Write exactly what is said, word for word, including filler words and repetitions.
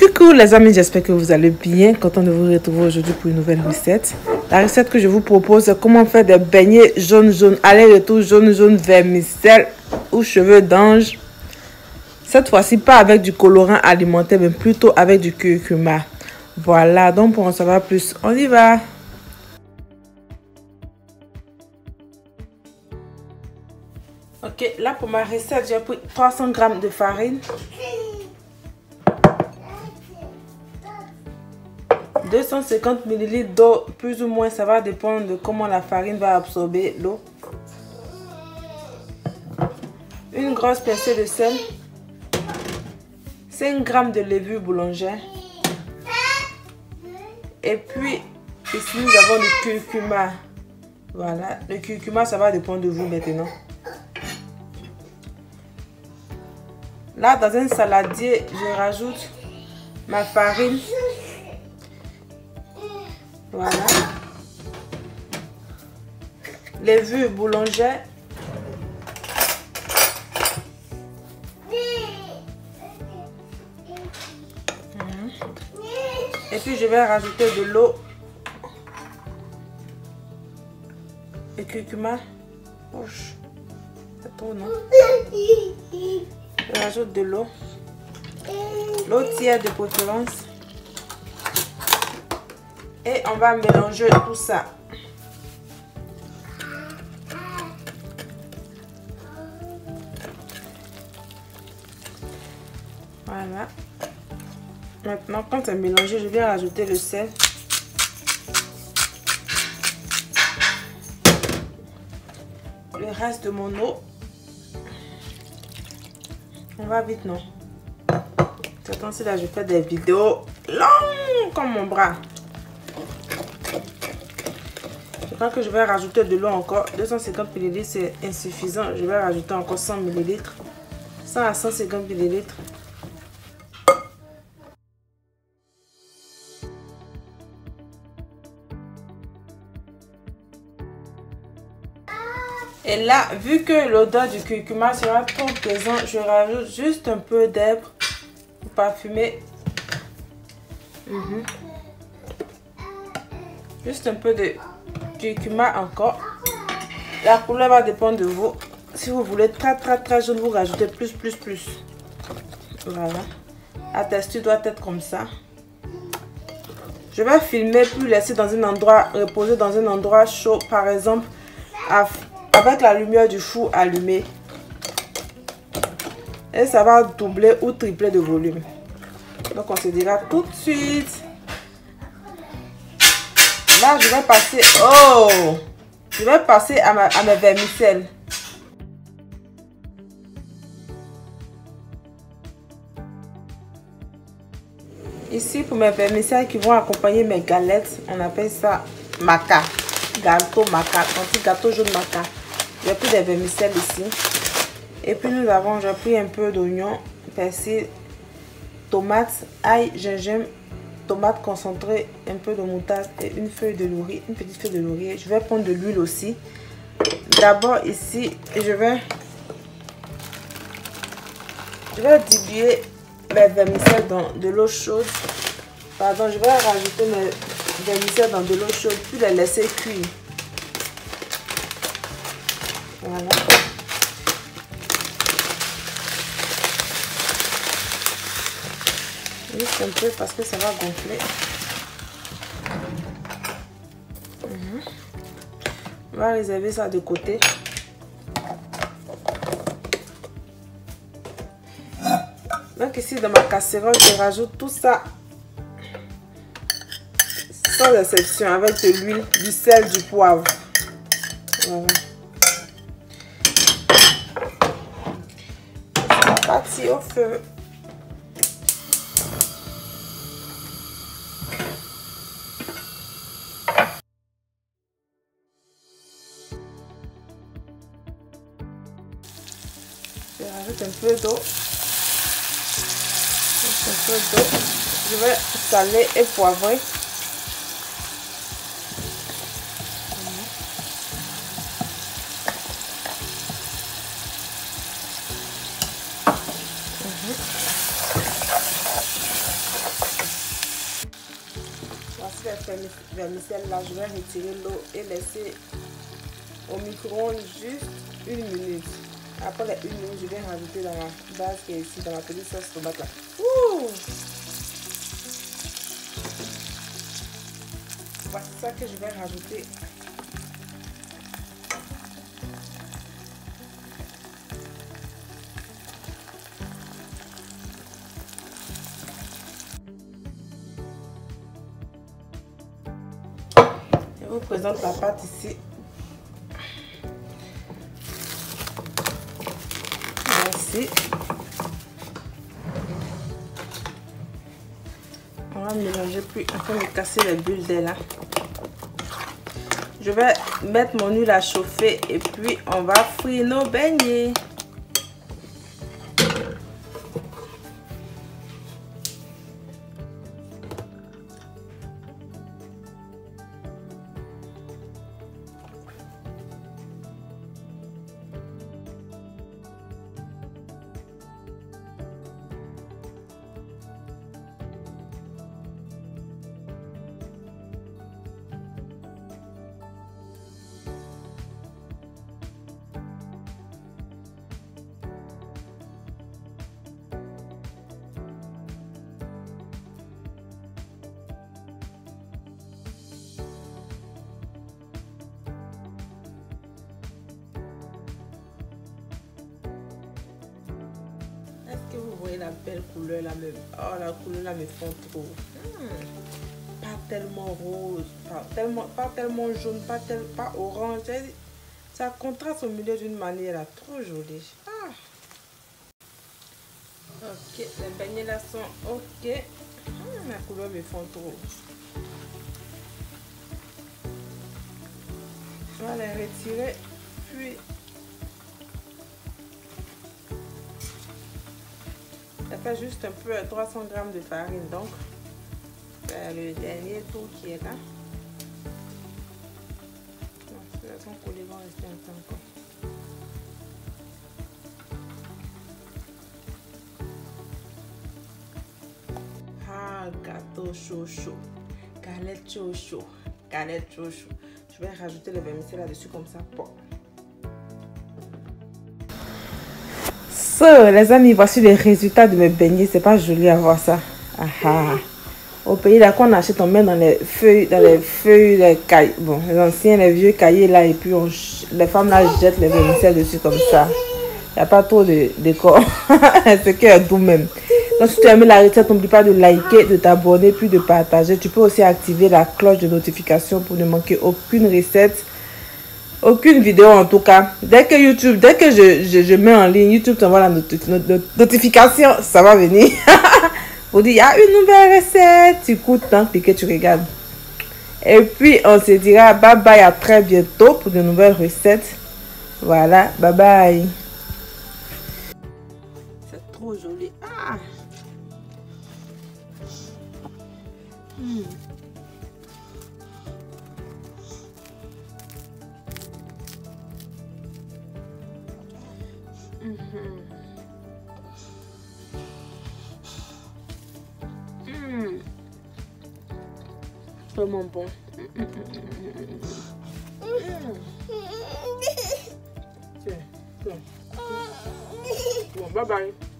Coucou les amis, j'espère que vous allez bien. Content de vous retrouver aujourd'hui pour une nouvelle recette. La recette que je vous propose, c'est comment faire des beignets jaune jaune, aller-retour jaune jaune vermicelle ou cheveux d'ange. Cette fois-ci, pas avec du colorant alimentaire, mais plutôt avec du curcuma. Voilà, donc pour en savoir plus, on y va. Ok, là pour ma recette, j'ai pris trois cents grammes de farine. deux cent cinquante millilitres d'eau, plus ou moins, ça va dépendre de comment la farine va absorber l'eau. Une grosse pincée de sel. cinq grammes de levure boulangère. Et puis, ici, nous avons le curcuma. Voilà, le curcuma, ça va dépendre de vous maintenant. Là, dans un saladier, je rajoute ma farine. Voilà. Levure boulangère. Et puis je vais rajouter de l'eau. Et curcuma. Ouch. C'est trop, non? Je rajoute de l'eau. L'eau tiède de préférence. Et on va mélanger tout ça. Voilà. Maintenant, quand c'est mélangé, je vais rajouter le sel. Le reste de mon eau. On va vite, non? Ce temps-ci là, je fais des vidéos longues comme mon bras. Je crois que je vais rajouter de l'eau encore. deux cent cinquante millilitres, c'est insuffisant. Je vais rajouter encore cent millilitres. cent à cent cinquante millilitres. Et là, vu que l'odeur du curcuma sera trop présente, je rajoute juste un peu d'herbe pour parfumer. Mm-hmm. Juste un peu de curcuma encore. La couleur va dépendre de vous. Si vous voulez très très très jaune, vous rajoutez plus plus plus. Voilà. La texture doit être comme ça. Je vais filmer puis laisser dans un endroit, reposer dans un endroit chaud, par exemple avec la lumière du four allumée. Et ça va doubler ou tripler de volume. Donc on se dira tout de suite. Là, je vais passer... Oh! Je vais passer à, ma, à mes vermicelles. Ici, pour mes vermicelles qui vont accompagner mes galettes, on appelle ça maca. Gâteau maca. Petit gâteau jaune maca. J'ai pris des vermicelles ici. Et puis nous avons, j'ai pris un peu d'oignon, persil, tomates, ail, gingembre, tomate concentrée, un peu de moutarde et une feuille de laurier, une petite feuille de laurier. Je vais prendre de l'huile aussi. D'abord ici, je vais je vais diluer mes vermicelles dans de l'eau chaude. Pardon, je vais rajouter mes vermicelles dans de l'eau chaude puis les laisser cuire. Voilà. Juste un peu parce que ça va gonfler. Mmh. On va réserver ça de côté. Donc ici dans ma casserole, je rajoute tout ça sans exception avec de l'huile, du sel, du poivre. Voilà. C'est parti au feu. Je rajoute un peu d'eau. Un peu d'eau. Je vais saler et poivrer. vermicelle là, je vais retirer l'eau et laisser au micro-ondes juste une minute. Après les une minute, je vais rajouter dans la base qui est ici, dans la petite sauce tomate là. Ouh! Voici ça que je vais rajouter. Je vous présente la pâte ici. Voici. On va mélanger puis on va casser les bulles d'air là. Je vais mettre mon huile à chauffer et puis on va frire nos beignets. Est-ce que vous voyez la belle couleur là même? Oh, la couleur là me fond trop. Hmm. Pas tellement rose, pas tellement, pas tellement jaune, pas, tel, pas orange. Ça contraste au milieu d'une manière là, trop jolie. Ah. Ok, les beignets là sont ok. Hmm, la couleur me fond trop. Je vais les retirer, puis ça fait juste un peu trois cents grammes de farine, donc le dernier tour qui est là. Ils sont collés, vont rester un peu encore. Ah, gâteau chaud chaud, galette chaud chaud, galette chaud chaud. Je vais rajouter le vermicelle là-dessus comme ça. Bon. So, les amis, voici les résultats de mes beignets. C'est pas joli à voir ça. Ah, ah. Au pays là, quand on achète, on met dans les feuilles, dans les feuilles, les cahiers, bon, les anciens, les vieux cahiers là, et puis on, les femmes là jettent les vermicelles dessus comme ça. Il n'y a pas trop de décor. C'est que doux même. Donc si tu as aimé la recette, n'oublie pas de liker, de t'abonner, puis de partager. Tu peux aussi activer la cloche de notification pour ne manquer aucune recette. Aucune vidéo en tout cas. Dès que YouTube, dès que je, je, je mets en ligne, YouTube t'envoie la not not not notification, ça va venir. Pour dire, il y a une nouvelle recette. Tu écoutes, hein, puis que tu regardes. Et puis, on se dira bye bye, à très bientôt pour de nouvelles recettes. Voilà, bye bye. C'est trop joli. Ah. Hmm. Mm-hmm. Mm. Vraiment bon. Mm. Tiens, tiens. Bon, bye bye.